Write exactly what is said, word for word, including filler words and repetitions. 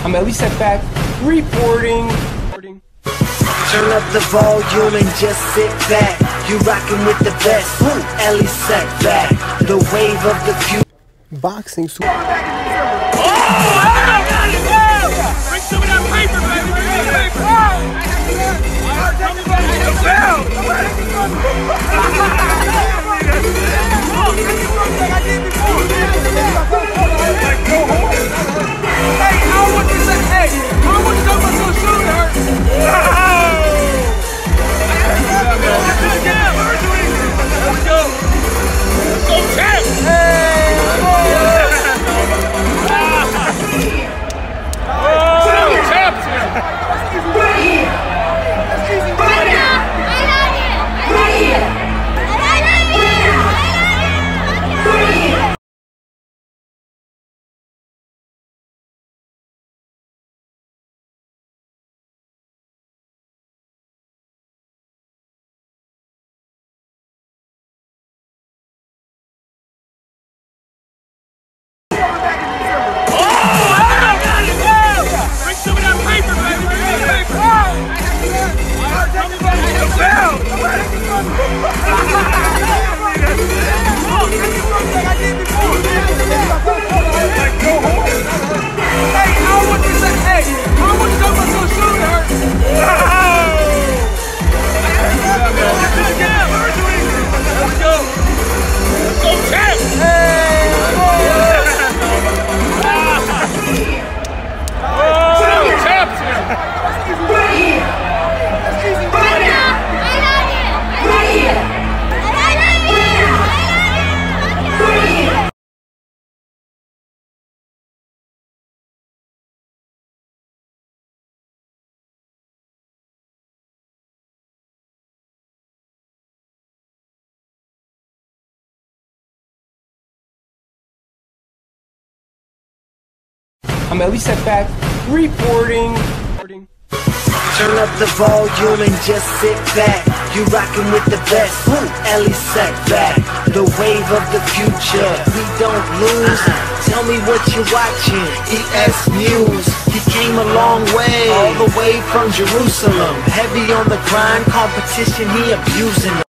I'm at least at back reporting. Turn up the volume and just sit back. You rockin' with the best. Ellie set back. The wave of the future. Boxing. Oh, I got it! Bring some of that paper, baby! Bring some of that Hey, I want you to say, hey, I want you to talk about some shoes that hurt. There we go. Let's go, champ! Hey! I'm at least at back reporting. Turn up the volume and just sit back. You rockin' with the best. Ellie set back. The wave of the future. We don't lose. Tell me what you're watching. E S News. He came a long way, all the way from Jerusalem. Heavy on the grind, competition he abusing.